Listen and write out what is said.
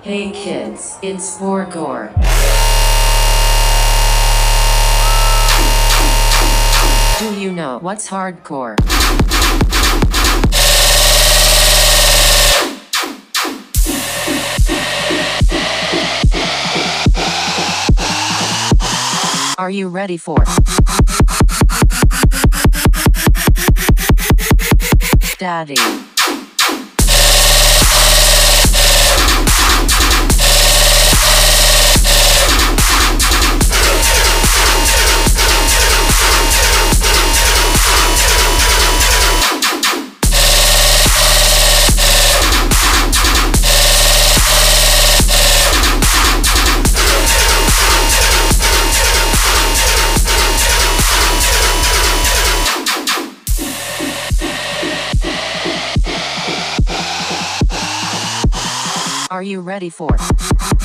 Hey kids, it's Borgore. Do you know what's hardcore? Are you ready for Daddy? Are you ready for